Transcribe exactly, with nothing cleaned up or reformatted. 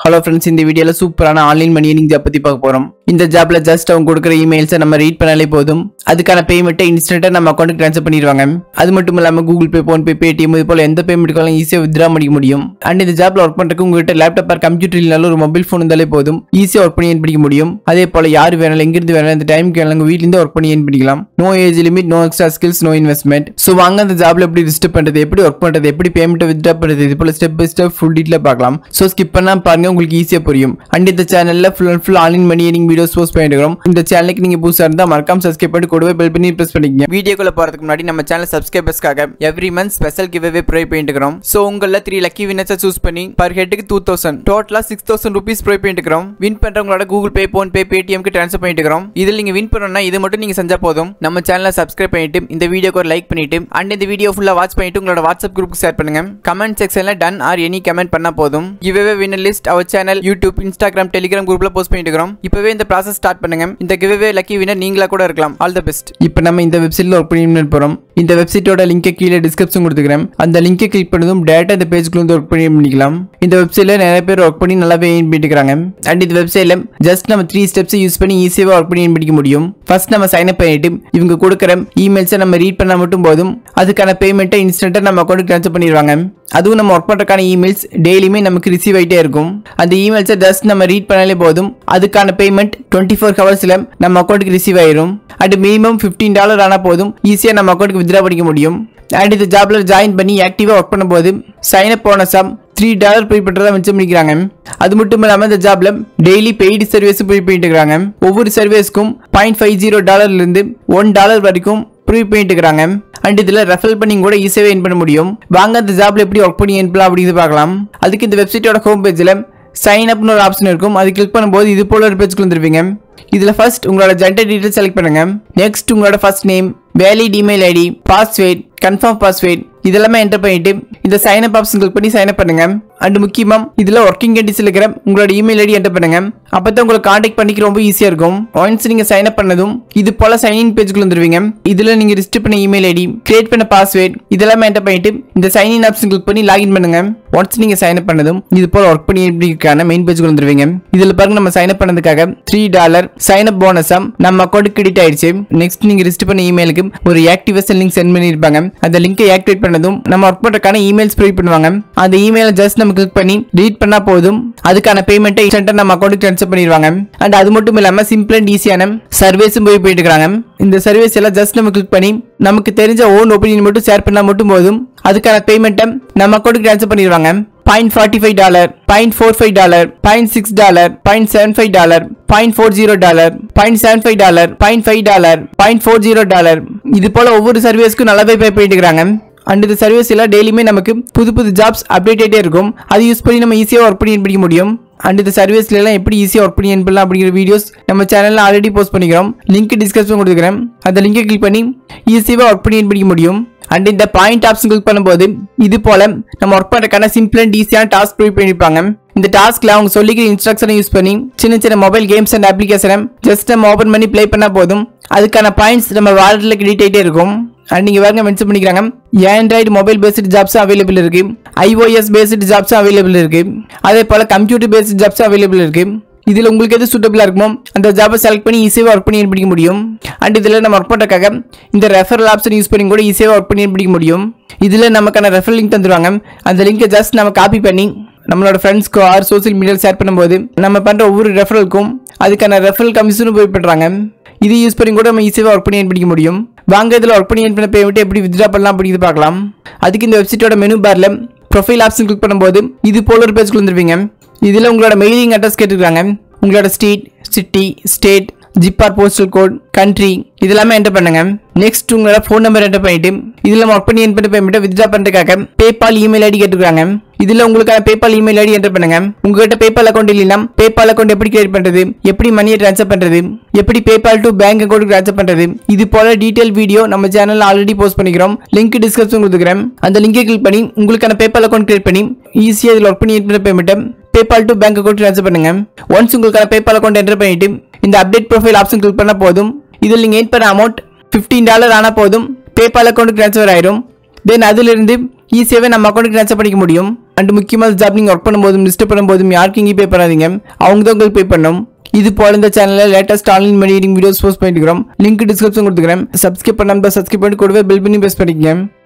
Hello friends, இந்த வீடியோல சூப்பரான ஆன்லைன் மணி earning job பத்தி பார்க்க போறோம். இந்த ஜாப்ல ஜஸ்ட் அவங்க கொடுக்கிற இமெயில்ஸை நம்ம ரீட் பண்ணாலே போதும். அதுக்கான பேமெண்ட்டை இன்ஸ்டன்ட்டா நம்ம அக்கவுண்ட்க்கு ட்ரான்ஸ்ஃபர் பண்ணிடுவாங்க. அது மட்டும் இல்லாம Google Pay, PhonePe, Paytm இது போல எந்த பேமெண்ட்காலும் ஈஸியா வித்ட்ரா பண்ணிக்க முடியும். அண்ட் இந்த ஜாப்ல ஒர்க் பண்றதுக்கு உங்ககிட்ட லேப்டாப் ஆர் கம்ப்யூட்டர் இல்லனாலும் ஒரு மொபைல் ஃபோன் இருந்தாலே போதும். ஈஸியா ஒர்க் பண்ணி earn பண்ணிக்க முடியும். அதே போல யார் வேணாலும் எங்க இருந்து வேணாலும் இந்த டைம்க்கு வேணாலும் வீட்ல இருந்து ஒர்க் பண்ணி earn பண்ணிக்கலாம். No age limit, no extra skills, no investment. So வாங்க அந்த ஜாப்ல எப்படி ரிஜிஸ்டர் பண்றது, எப்படி ஒர்க் பண்றது, எப்படி பேமெண்ட்டை வித்ட்ரா பண்றது இது போல ஸ்டெப் பை ஸ்டெப் ஃபுல் டீடைலா பார்க்கலாம். சோ ஸ்கிப் பண்ணாம பாருங்க, உங்களுக்கு ஈஸியா புரியும். அண்ட் இந்த சேனல்ல full and full online money earning videos post பண்ணிட்டு இருக்கோம். இந்த சேனலுக்கு நீங்க புதுசா இருந்தா மறக்காம சப்ஸ்கிரைப் பண்ணி கூடவே பெல் பண்ணி பிரஸ் பண்ணிக்கங்க. வீடியோக்குள்ள போறதுக்கு முன்னாடி நம்ம சேனல் சப்ஸ்கிரைபர்ஸ்க்காக every month special giveaway provide பண்ணிட்டு இருக்கோம். சோ உங்கள த்ரீ லக்கி வின்னர்ஸை சூஸ் பண்ணி பர் ஹெட்க்கு two thousand டோட்டலா six thousand ரூபீஸ் ப்ரொவைட் பண்ணிட்டு இருக்கோம். வின் பண்றவங்களோட Google Pay, PhonePe, Paytm க்கு ட்ரான்ஸ்ஃபர் பண்ணிட்டு இருக்கோம். இதில் நீங்க வின் பண்ணனும்னா இது மட்டும் நீங்க செஞ்சா போதும். நம்ம சேனலை சப்ஸ்கிரைப் பண்ணிட்டு இந்த வீடியோக்கு ஒரு லைக் பண்ணிட்டு அண்ட் இந்த வீடியோ ஃபுல்லா வாட்ச் பண்ணிட்டு உங்களோட வாட்ஸ்அப் குரூப்புக்கு ஷேர் பண்ணுங்க. கமெண்ட் செக்ஷன்ல டன் ஆர் எனி கமெண்ட் பண்ணா போதும். Giveaway winner list our channel, YouTube, Instagram, Telegram குரூப்ல போஸ்ட் பண்ணிட்டு இருக்கோம். இப்பவே இந்த process ஸ்டார்ட் பண்ணுங்க. இந்த கிவ்அவே லக்கி வின்னர் நீங்களா கூட இருக்கலாம். All the best. இப்போ நம்ம இந்த வெப்சைட்ல ஒர்க் பண்ணி போறோம். இந்த வெப்சைட்டோட லிங்கை கீழே டிஸ்கிரிப்ஷன் கொடுத்துக்கிறேன். அந்த லிங்கை கிளிக் பண்ணதும் டேரக்டா இந்த பேஜ்க்குள்ள வந்து ஒர்க் பண்ணி பண்ணிக்கலாம். இந்த வெப்சைட்ல நிறைய பேர் ஒர்க் பண்ணி நல்லாவே earn பண்ணிட்டு இருக்காங்க. அண்ட் இந்த வெப்சைட்ல ஜஸ்ட் நம்ம த்ரீ ஸ்டெப்ஸ் யூஸ் பண்ணி ஈஸியா ஒர்க் பண்ணி earn பண்ணிக்க முடியும். ஃபர்ஸ்ட் நம்ம சைன் அப் பண்ணிட்டு இவங்க கொடுக்கிற இமெயில்ஸை நம்ம ரீட் பண்ணா மட்டும் போதும். அதுக்கான பேமெண்ட்டை இன்ஸ்டன்ட்டா நம்ம அக்கவுண்ட்க்கு ட்ரான்ஸ்ஃபர் பண்ணிடுவாங்க. அதுவும் நம்ம ஒர்க் பண்றதுக்கான இமெயில்ஸ் டெய்லியுமே நமக்கு ரிசீவ் ஆயிட்டே இருக்கும். அந்த இமெயில்ஸை ஜஸ்ட் நம்ம ரீட் பண்ணாலே போதும். அதுக்கான பேமெண்ட் டுவெண்ட்டி ஃபோர் ஹவர்ஸ்ல நம்ம அக்கவுண்ட்க்கு ரிசீவ் ஆயிரும். அண்ட் மினிமம் ஃபிஃப்டீன் டாலர் ஆனா போதும் ஈஸியா நம்ம அக்கவுண்ட்க்கு வித்ட்ரா பண்ணிக்க முடியும். அண்ட் இந்த ஜாப்ல ஜாயின் பண்ணி ஆக்டிவா ஒர்க் பண்ணும்போது சைன் அப் போனஸா த்ரீ டாலர் பே பண்றதா மிச்சம் பண்ணிக்கிறாங்க. அது மட்டும் இல்லாம இந்த ஜாப்ல டெய்லி பெய்டு சர்வீஸ் பே பண்ணிட்டு இருக்காங்க. ஒவ்வொரு சர்வீஸ்க்கும் பாயிண்ட் ஃபைவ் ஜீரோ டாலர்ல இருந்து ஒன் டாலர் வரைக்கும் ப்ரூவ் பண்ணிட்டு இருக்காங்க. அண்ட் இதுல ரெஃபர் பண்ணி கூட ஈஸியாவே earn பண்ண முடியும். வாங்க அந்த ஜாப்ல எப்படி ஒர்க் பண்ணி earn பண்ணலாம் அப்படின்னு பார்க்கலாம். அதுக்கு இந்த வெப்சைட்டோட ஹோம் பேஜ்ல சைன் அப்னு ஒரு ஆப்ஷன் இருக்கும். அது கிளிக் பண்ணும்போது இது போல ஒரு பேஜ்க்கு வந்துருவீங்க. இதுல ஃபர்ஸ்ட் உங்களோட ஜெண்டர் டீடைல்ஸ் செலக்ட் பண்ணுங்க. நெக்ஸ்ட் உங்களோட first name, valid email ID, password, confirm password இதெல்லாமே என்டர் பண்ணிட்டு இந்த சைன் அப் ஆப்ஷன் கிளிக் பண்ணி சைன் அப் பண்ணுங்க. அண்ட் முக்கியமா இதுல ஒர்க்கிங் கண்டிஷன்ல இருக்கிற உங்களோட இமெயில் ஐடி என்டர் பண்ணுங்க. அப்பதான் உங்களை கான்டாக்ட் பண்ணிக்க ரொம்ப ஈஸியா இருக்கும். ஒன்ஸ் நீங்க சைன் அப் பண்ணதும் இது போல சைன் இன் பேஜ்க்குள்ள வந்துருவீங்க. இதுல நீங்க ரிஜிஸ்டர் பண்ண இமெயில் ஐடி, கிரியேட் பண்ண பாஸ்வேர்ட் இதெல்லாமே என்டர் பண்ணிட்டு இந்த சைன் இன் ஆப்ஷன் கிளிக் பண்ணி லாகின் பண்ணுங்க. ஒன்ஸ் நீங்க சைன் அப் பண்ணதும் இது போல ஒர்க் பண்ணி எப்படிக்கான மெயின் பேஜ்க்குள்ள வந்துருவீங்க. இதுல பாருங்க நம்ம சைன் அப் பண்ணதுக்காக த்ரீ டாலர் சைன் அப் போனஸா நம்ம அக்கௌண்ட் கிரெடிட் ஆயிடுச்சு. நெக்ஸ்ட் நீங்க ரிஜிஸ்டர் பண்ண இமெயிலுக்கு ஒரு ஆக்டிவேஷன் லிங்க் சென்ட் பண்ணிருப்பாங்க. அந்த லிங்கை ஆக்டிவேட் பண்ணதும் நம்ம ஒர்க் பண்றதுக்கான இமெயில்ஸ் ப்ரொவைட் பண்ணுவாங்க. அந்த இமெயிலை ஜஸ்ட் நம்ம கிளிக் பண்ணி ரீட் பண்ணா போதும். அதுக்கான பேமெண்ட்டை இன்ஸ்டன்ட்டா நம்ம அக்கௌண்ட்க்கு ட்ரான்ஸ்ஃபர் பண்ணிடுவாங்க. அண்ட் அது மட்டும் இல்லாம சிம்பிள் அண்ட் ஈஸியான சர்வீஸும் போய் போயிட்டு இருக்காங்க. இந்த சர்வீஸ் எல்லாம் ஜஸ்ட் நம்ம கிளிக் பண்ணி நமக்கு தெரிஞ்ச ஓன் ஒப்பீனியன் மட்டும் ஷேர் பண்ணா மட்டும் போதும். அதுக்கான பேமெண்ட்டை நம்ம அக்கௌண்ட்க்கு ட்ரான்ஸ்ஃபர் பண்ணிடுவாங்க. Point forty five dollar, point four five dollar, point six dollar, point seven five dollar, point four zero dollar, point seven five dollar, point five dollar, point four zero dollar இது போல ஒவ்வொரு சர்வீஸ்க்கும் நல்லாவே பே பண்ணிட்டு இருக்காங்க. And இந்த service எல்லாம் டெய்லியுமே நமக்கு புது புது ஜாப்ஸ் அப்டேட் ஆகிட்டே இருக்கும். அது யூஸ் பண்ணி நம்ம ஈஸியாக ஒர்க் பண்ணி படிக்க முடியும். அண்ட் இந்த சர்வீஸ்ல எல்லாம் எப்படி ஈஸியாக ஒர்க் பண்ணி பண்ணலாம் அப்படிங்கிற வீடியோஸ் நம்ம சேனல்ல ஆல்ரெடி போஸ்ட் பண்ணிக்கிறோம். லிங்க் டிஸ்கிரிப்ஷன் கொடுத்துக்கிறேன். அந்த லிங்கை கிளிக் பண்ணி ஈஸியாக ஒர்க் பண்ணி படிக்க முடியும். அண்ட் இந்த பாயிண்ட் ஆப்ஷன் கிளிக் பண்ணும்போது இது போல நம்ம ஒர்க் பண்றதுக்கான சிம்பிள் அண்ட் ஈஸியான டாஸ்க் ப்ரொவைட் பண்ணிருப்பாங்க. இந்த டாஸ்க்ல அவங்க சொல்லிக்கிற இன்ஸ்ட்ரக்ஷனை யூஸ் பண்ணி சின்ன சின்ன மொபைல் கேம்ஸ் அண்ட் அப்ளிகேஷனை ஜஸ்ட் நம்ம ஓபன் பண்ணி ப்ளே பண்ணா போதும். அதுக்கான பாயிண்ட்ஸ் நம்ம வாலெட்ல கிரெடிட் ஆகிட்டே இருக்கும். அண்ட் நீங்க வேற மென்ஷன் பண்ணிக்கிறாங்க Android mobile based jobs available இருக்கு, ஐஓஎஸ் பேஸ்டு ஜாப்ஸ் அவைலபிள் இருக்கு, அதே போல கம்ப்யூட்டர் பேஸ்டு ஜாப்ஸ் அவைலபிள் இருக்கு. இதுல உங்களுக்கு எது சூட்டபிளா இருக்குமோ அந்த ஜாபை செலக்ட் பண்ணி ஈஸியாக ஒர்க் பண்ணி படிக்க முடியும். அண்ட் இதுல நம்ம ஒர்க் பண்றதுக்காக இந்த ரெஃபரல் ஆப்ஷன் யூஸ் பண்ணி கூட ஈஸியாக ஒர்க் பண்ணி படிக்க முடியும். இதுல நமக்கான ரெஃபரல் லிங்க் தந்துருவாங்க. அந்த லிங்கை ஜஸ்ட் நம்ம காப்பி பண்ணி நம்மளோட ஃப்ரெண்ட்ஸ்க்கோ ஆர் சோசியல் மீடியாவில் ஷேர் பண்ணும்போது நம்ம பண்ற ஒவ்வொரு ரெஃபரலுக்கும் அதுக்கான ரெஃபரல் கமிஷனும் போய் பண்றாங்க. இது யூஸ் பண்ணி கூட நம்ம ஈஸியாக ஒர்க் பண்ணி படிக்க முடியும். வாங்க இதுல ஒர்க் பண்ணி பண்ண பேமெண்ட் எப்படி வித்ட்ரா பண்ணலாம் அப்படிங்கிறது பார்க்கலாம். அதுக்கு இந்த வெப்சைட்டோட மெனு பார்ல ப்ரொஃபைல் ஆப்ஷன் கிளிக் பண்ணும்போது இது போல ஒரு பேஜ்க்குள்ள வந்துருவீங்க. இதுல உங்களோட மெயிலிங் அட்ரஸ் கேட்டுருக்காங்க. உங்களோட street, city, state, zip or postal code, country இதெல்லாமே என்டர் பண்ணுங்க. நெக்ஸ்ட் உங்களோட ஃபோன் நம்பர் என்டர் பண்ணிட்டு இதுல ஒர்க் பண்ணி என் பண்ண பேமெண்ட்டை வித்ட்ரா பண்றதுக்காக பேபால் இமெயில் ஐடி கேட்டுருக்காங்க. இதுல உங்களுக்கான பேபால் இமெயில் ஐடி என்டர் பண்ணுங்க. உங்ககிட்ட பேபால் அக்கௌண்ட் இல்லைன்னா பேபால் அக்கௌண்ட் எப்படி கிரியேட் பண்றது, எப்படி மணியை ட்ரான்ஸ்ஃபர் பண்றது, எப்படி PayPal to bank account transfer பண்றது இது போல டீடைல் வீடியோ நம்ம சேனல்ல ஆல்ரெடி போஸ்ட் பண்ணிக்கிறோம். லிங்க் டிஸ்கிரிப்ஷன் கொடுத்துக்கிறேன். அந்த லிங்கை கிளிக் பண்ணி உங்களுக்கான பேபால் அக்கௌண்ட் கிரியேட் பண்ணி ஈஸியாக இதுல ஒர்க் பண்ணி என் பண்ண பேமெண்ட்டை PayPal to bank account transfer பண்ணுங்க. ஒன்ஸ் உங்களுக்கான பேபால் அக்கௌண்ட் என்டர் பண்ணிட்டு இந்த அப்டேட் ப்ரொஃபைல் ஆப்ஷன் கிளிக் பண்ணா போதும். இதில் நீங்க என் பண்ண அமௌண்ட் ஃபிஃப்டீன் டாலர் ஆனா போதும் பேபால் அக்கௌண்ட் ட்ரான்ஸ்ஃபர் ஆயிரும். தென் அதிலிருந்து ஈஸியாகவே நம்ம அக்கௌண்ட்டுக்கு ட்ரான்ஸ்ஃபர் பண்ணிக்க முடியும். அண்ட் முக்கியமான ஜாப் நீங்கள் ஒர்க் பண்ணும்போதும் டிஸ்டர்ப் பண்ணும்போதும் யாருக்கு இங்கே பே பண்ணாதீங்க, அவங்க தான் உங்களுக்கு பே பண்ணணும். இது போல இந்த சேனலில் latest online money videos post பண்ணிக்கிறோம். லிங்க் டிஸ்கிரிப்ஷன் கொடுத்துக்கிறேன். சப்ஸ்கிரைப் பண்ணாமல் சப்ஸ்கிரைப் பண்ணி கூடவே பெல் பண்ணி ப்ரெஸ் பண்ணிக்கங்க.